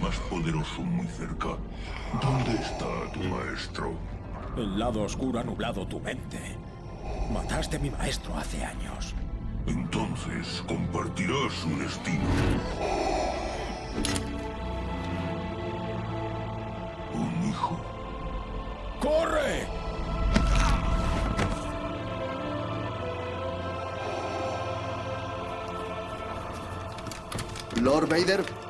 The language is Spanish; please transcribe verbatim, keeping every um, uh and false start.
más poderoso muy cerca. ¿Dónde está tu maestro? El lado oscuro ha nublado tu mente. Mataste a mi maestro hace años. Entonces compartirás su destino. Un hijo. ¡Corre! Lord Vader,